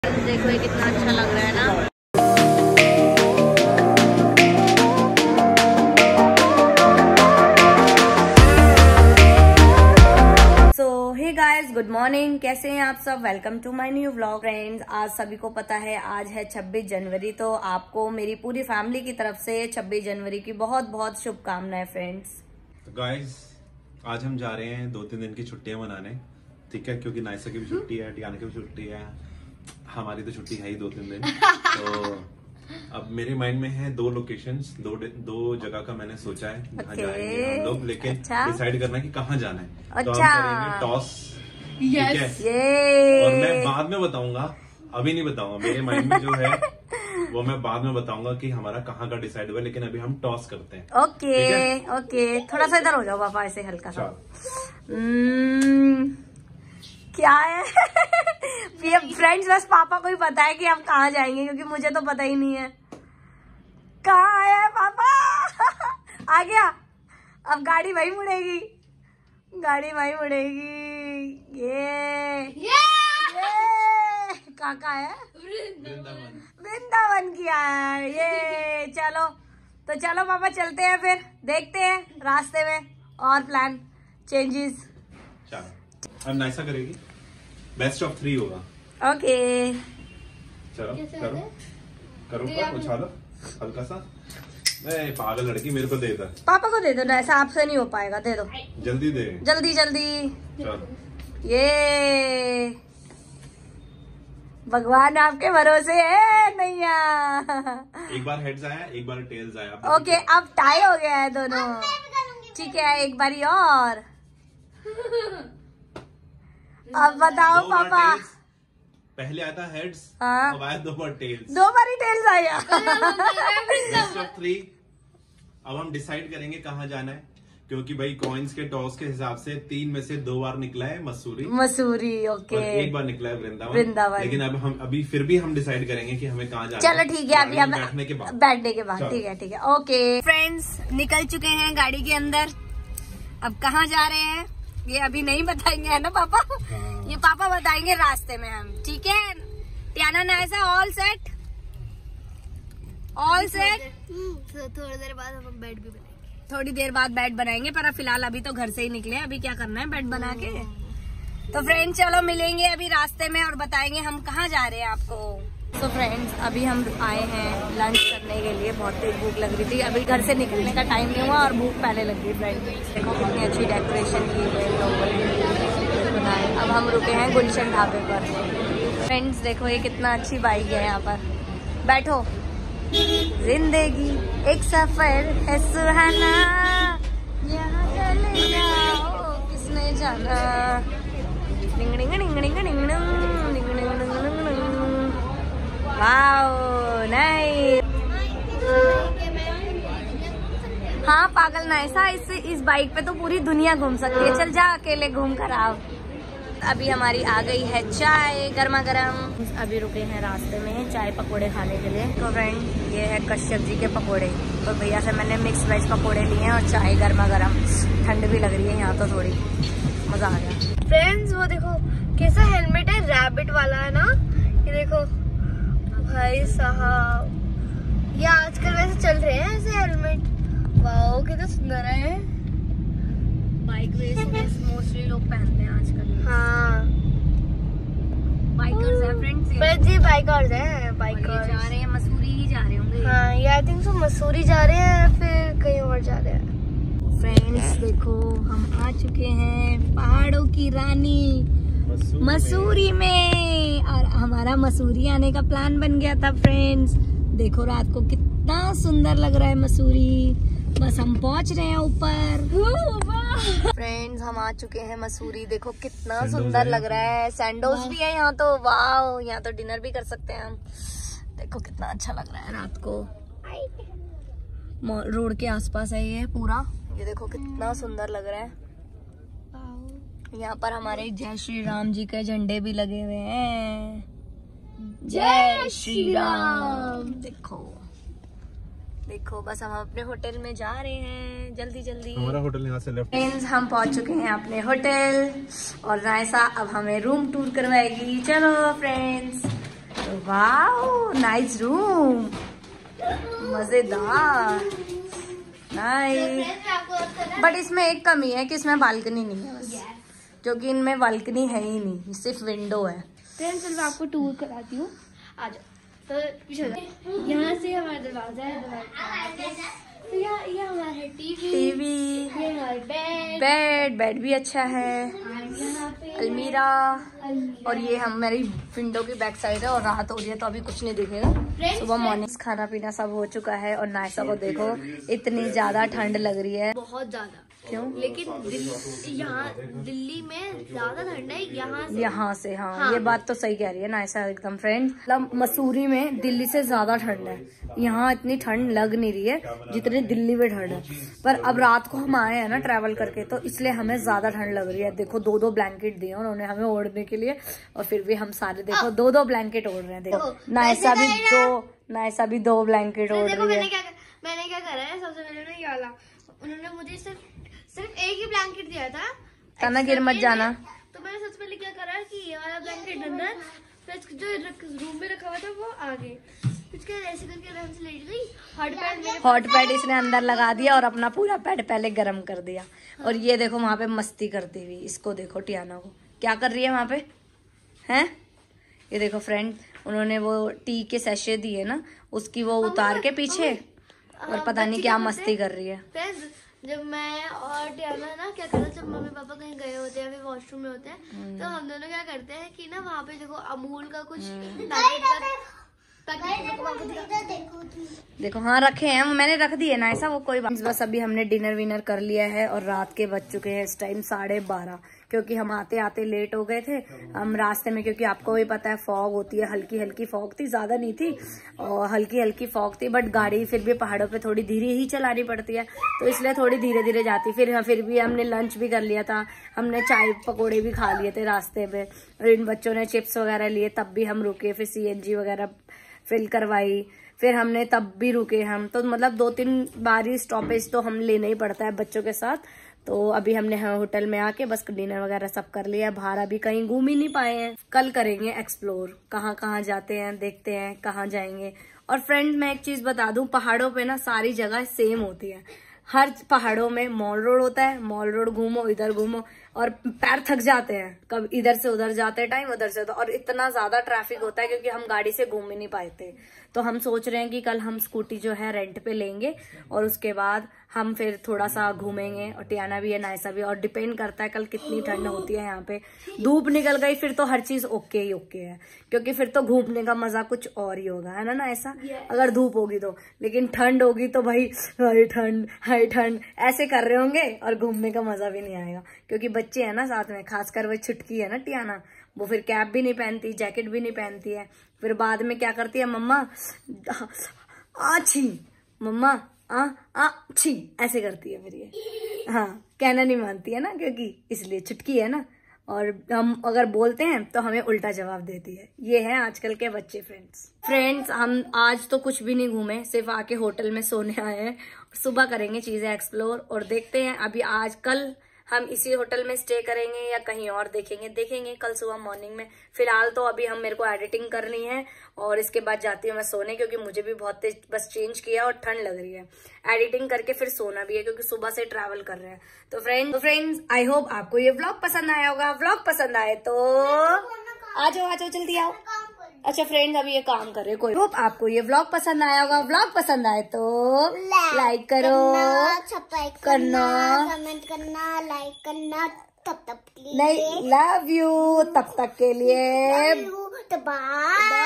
देखो ये कितना अच्छा लग रहा है ना। Hey guys, good morning. कैसे हैं आप सब? Welcome to my new vlog. Friends, आज सभी को पता है आज है 26 जनवरी, तो आपको मेरी पूरी फैमिली की तरफ से 26 जनवरी की बहुत बहुत शुभकामनाएं फ्रेंड्स। तो गाइस, आज हम जा रहे हैं 2-3 दिन की छुट्टियां मनाने, ठीक है, क्योंकि नाइसा की भी छुट्टी है, टियाना की भी छुट्टी है, हमारी तो छुट्टी है ही 2-3 दिन। तो अब मेरे माइंड में है 2 लोकेशंस, दो जगह का मैंने सोचा है जहाँ जाएंगे हम लोग, लेकिन डिसाइड करना है कि कहाँ जाना है। तो हम करेंगे टॉस, ठीक है, और मैं बाद में बताऊंगा, अभी नहीं बताऊंगा। मेरे माइंड में जो है वो मैं बाद में बताऊंगा कि हमारा कहाँ का डिसाइड हुआ, लेकिन अभी हम टॉस करते हैं। ओके, थोड़ा सा इधर हो जाओ पापा, ऐसे हल्का सा। क्या है? फ्रेंड्स, बस पापा को ही पता है कि हम कहाँ जाएंगे, क्योंकि मुझे तो पता ही नहीं है। कहाँ है पापा? आ गया। अब गाड़ी वही मुड़ेगी, गाड़ी वही मुड़ेगी। ये कहाँ है? वृंदावन की है ये। चलो तो चलो पापा, चलते हैं, फिर देखते हैं रास्ते में और प्लान चेंजेस। अब नाइसा करेगी, बेस्ट ऑफ 3 होगा। ओके, चलो करो उछालो हल्का सा। पागल लड़की, मेरे को दे दो। पापा को दे दो ना, ऐसा आपसे नहीं हो पाएगा, दे दो जल्दी दे, जल्दी। चलो, ये भगवान आपके भरोसे है नैया। एक बार हेड्स आया, एक बार टेल्स आया। ओके, अब टाई हो गया है दोनों, ठीक है, एक बारी और। अब बताओ पापा। पहले आता हेड्स, हाँ, अब आया 2 बार टेल्स, 2 बारी टेल्स आया। Best of 3। अब हम डिसाइड करेंगे कहाँ जाना है, क्योंकि भाई कॉइन्स के टॉस के हिसाब से 3 में से 2 बार निकला है मसूरी। ओके, और 1 बार निकला है वृंदावन। लेकिन अब हम फिर भी हम डिसाइड करेंगे कि हमें कहाँ जाना है। चलो ठीक है, अभी हम बैठने के बाद ठीक है। ओके फ्रेंड्स, निकल चुके हैं गाड़ी के अंदर। अब कहाँ जा रहे हैं ये अभी नहीं बताएंगे, है ना पापा? हाँ। ये पापा बताएंगे रास्ते में हम, ठीक है। Tiana Naisa all set? थोड़ी देर बाद हम बेड भी बनाएंगे। थोड़ी देर बाद बेड बनाएंगे, पर फिलहाल अभी तो घर से ही निकले, अभी क्या करना है बेड बना के। तो फ्रेंड्स चलो मिलेंगे अभी रास्ते में और बताएंगे हम कहाँ जा रहे हैं आपको। तो फ्रेंड्स, अभी हम आए हैं लंच करने के लिए। बहुत तेज भूख लग रही थी, अभी घर से निकलने का टाइम नहीं हुआ और भूख पहले लग गई। फ्रेंड्स देखो कितनी अच्छी डेकोरेशन की है लोगों ने। अब हम रुके हैं गुलशन ढाबे पर। फ्रेंड्स देखो ये कितना अच्छी बाइक है, यहाँ पर बैठो। जिंदगी एक सफर है सुहाना, यहाँ चले जाओ किसने जाना। Wow nice. हाँ पागल नाइसा, इस बाइक पे तो पूरी दुनिया घूम सकती है। चल जा अकेले घूम कर आओ। अभी हमारी आ गई है चाय गर्मा गर्म। अभी रुके हैं रास्ते में चाय पकोड़े खाने के लिए। तो फ्रेंड ये है कश्यप जी के पकोड़े। तो भैया से मैंने मिक्स वेज पकोड़े लिए हैं और चाय गर्मा गर्म। ठंड भी लग रही है यहाँ, तो थोड़ी मजा आ गया। फ्रेंड्स वो देखो कैसा हेलमेट है, रैबिट वाला है ना, ये देखो भाई साहब, ये आजकल वैसे चल रहे हैं ऐसे हेलमेट। वाओ कितना सुंदर है। बाइक रेस मोस्टली लोग पहनते हैं आजकल। हाँ, बाइकर्स हैं फ्रेंड्स जी, बाइकर्स हैं। बाइकर्स जा रहे हैं मसूरी ही जा रहे होंगे। हाँ, ये आई थिंक सो मसूरी जा रहे हैं, फिर कहीं और जा रहे हैं। फ्रेंड्स देखो हम आ चुके हैं पहाड़ों की रानी मसूरी में, और हमारा मसूरी आने का प्लान बन गया था। फ्रेंड्स देखो रात को कितना सुंदर लग रहा है मसूरी। बस हम पहुंच रहे हैं ऊपर। फ्रेंड्स हम आ चुके हैं मसूरी, देखो कितना सुंदर लग रहा है। सैंडोज भी है यहाँ तो, वाओ, यहाँ तो डिनर भी कर सकते हैं हम। देखो कितना अच्छा लग रहा है रात को। रोड के आसपास है ये पूरा, ये देखो कितना सुंदर लग रहा है। यहाँ पर हमारे जय श्री राम जी के झंडे भी लगे हुए हैं। जय श्री राम। देखो बस हम अपने होटल में जा रहे हैं जल्दी जल्दी। हमारा होटल यहाँ से लेफ्ट। फ्रेंड्स हम पहुंच चुके हैं अपने होटल और नाइसा अब हमें रूम टूर करवाएगी। चलो फ्रेंड्स वाओ नाइस रूम, मजेदार, नाइस। बट इसमें एक कमी है कि इसमें बालकनी नहीं है बस, क्योंकि इनमें बालकनी है ही नहीं, सिर्फ विंडो है। फ्रेंड्स चलो मैं आपको टूर कराती हूँ, आ जाओ। तो यहाँ से हमारा दरवाजा है, तो ये हमारा है टीवी, ये हमारा बेड भी अच्छा है, अलमीरा, और ये हमारी विंडो की बैक साइड है। और रात हो रही है तो अभी कुछ नहीं दिखेगा, सुबह मॉर्निंग खाना पीना सब हो चुका है। और नायसा को देखो इतनी ज्यादा ठंड लग रही है, बहुत ज्यादा। क्यों? लेकिन यहाँ दिल्ली में ज्यादा ठंड है यहाँ से। हाँ, ये बात तो सही कह रही है नायसा एकदम। फ्रेंड्स मतलब मसूरी में दिल्ली से ज्यादा ठंड है, यहाँ इतनी ठंड लग नहीं रही है जितनी दिल्ली में ठंड है। पर अब रात को हम आए हैं ना ट्रैवल करके, तो इसलिए हमें ज्यादा ठंड लग रही है। देखो 2-2 ब्लैंकेट दिए उन्होंने हमें ओढ़ने के लिए, और फिर भी हम सारे देखो 2-2 ब्लैंकेट ओढ़ रहे हैं। देखो नायसा भी 2 ब्लैंकेट ओढ़ रही है। मैंने क्या करा है, सबसे पहले ये वाला उन्होंने मुझे सिर्फ एक ही ब्लैंकेट दिया था ना, गिर मत जाना। तो मैंने सबसे पहले क्या करा कि ये वाला ब्लैंकेट अंदर, फिर जो रूम में रखा हुआ था वो आगे, फिर ऐसे करके आराम से लेट गई। हॉट पैड इसने अंदर लगा दिया और अपना पूरा पैड पहले गर्म कर दिया। और ये देखो वहाँ पे मस्ती करती हुई, इसको देखो टियाना को क्या कर रही है वहाँ पे, हैं? ये देखो फ्रेंड, उन्होंने वो टी के सैशे दिए ना, उसकी वो उतार के पीछे, और पता नहीं क्या मस्ती कर रही है। जब मैं और टियाना ना क्या करते हैं, जब मम्मी पापा कहीं गए होते हैं, फिर वॉशरूम में होते हैं, तो हम दोनों क्या करते हैं कि ना वहाँ पे देखो अमूल का कुछ देखो, हाँ रखे हैं, मैंने रख दिए ना ऐसा, वो कोई बात। बस अभी हमने डिनर विनर कर लिया है और रात के बज चुके हैं इस टाइम 12:30, क्योंकि हम आते आते लेट हो गए थे। हम रास्ते में, क्योंकि आपको भी पता है फॉग होती है, हल्की हल्की फॉग थी, ज्यादा नहीं थी, और हल्की हल्की फॉग थी। बट गाड़ी फिर भी पहाड़ों पे थोड़ी धीरे ही चलानी पड़ती है, तो इसलिए थोड़ी धीरे धीरे जाती। फिर भी हमने लंच भी कर लिया था, हमने चाय पकौड़े भी खा लिए थे रास्ते में, और इन बच्चों ने चिप्स वगैरह लिए, तब भी हम रुके। फिर CNG वगैरह फिल करवाई, फिर हमने तब भी रुके हम। तो मतलब 2-3 बारी स्टॉपेज तो हम लेना ही पड़ता है बच्चों के साथ। तो अभी हमने होटल में आके बस डिनर वगैरह सब कर लिया। बाहर अभी कहीं घूम ही नहीं पाए हैं, कल करेंगे एक्सप्लोर, कहाँ कहाँ जाते हैं, देखते हैं कहाँ जाएंगे। और फ्रेंड मैं एक चीज बता दूं, पहाड़ों पे ना सारी जगह सेम होती है। हर पहाड़ों में मॉल रोड होता है, मॉल रोड घूमो, इधर घूमो, और पैर थक जाते हैं, कब इधर से उधर जाते टाइम, उधर से उधर, और इतना ज्यादा ट्रैफिक होता है क्योंकि हम गाड़ी से घूम ही नहीं पाते। तो हम सोच रहे हैं कि कल हम स्कूटी जो है रेंट पे लेंगे, और उसके बाद हम फिर थोड़ा सा घूमेंगे। और टियाना भी है, नायसा भी, और डिपेंड करता है कल कितनी ठंड होती है। यहाँ पे धूप निकल गई फिर तो हर चीज ओके ही ओके है, क्योंकि फिर तो घूमने का मजा कुछ और ही होगा, है ना ऐसा, अगर धूप होगी तो। लेकिन ठंड होगी तो भाई हाय ठंड हाय ठंड ऐसे कर रहे होंगे, और घूमने का मजा भी नहीं आएगा, क्योंकि बच्चे है ना साथ में, खासकर वो छुटकी है ना टियाना, वो फिर कैप भी नहीं पहनती, जैकेट भी नहीं पहनती है। फिर बाद में क्या करती है, मम्मा आछी, मम्मा छी ऐसे करती है फिर ये। हाँ, कहना नहीं मानती है ना, क्योंकि इसलिए छुटकी है ना, और हम अगर बोलते हैं तो हमें उल्टा जवाब देती है। ये है आजकल के बच्चे। फ्रेंड्स हम आज तो कुछ भी नहीं घूमे, सिर्फ आके होटल में सोने आए हैं। सुबह करेंगे चीजें एक्सप्लोर, और देखते हैं अभी आज कल हम इसी होटल में स्टे करेंगे या कहीं और देखेंगे कल सुबह मॉर्निंग में। फिलहाल तो अभी मेरे को एडिटिंग करनी है, और इसके बाद जाती हूँ मैं सोने, क्योंकि मुझे भी बहुत तेज बस चेंज किया और ठंड लग रही है। एडिटिंग करके फिर सोना भी है, क्योंकि सुबह से ट्रैवल कर रहे हैं। तो फ्रेंड्स आई होप आपको ये व्लॉग पसंद आया होगा। व्लॉग पसंद आए तो आ जाओ जल्दी आओ। अच्छा फ्रेंड्स अभी ये काम कर रहे कोई। होप आपको ये व्लॉग पसंद आया होगा। व्लॉग पसंद आए तो लाइक करो, सब्सक्राइब करना, कमेंट करना, लाइक करना, तब तक के लिए नहीं लव यू, तब तक के लिए बाय।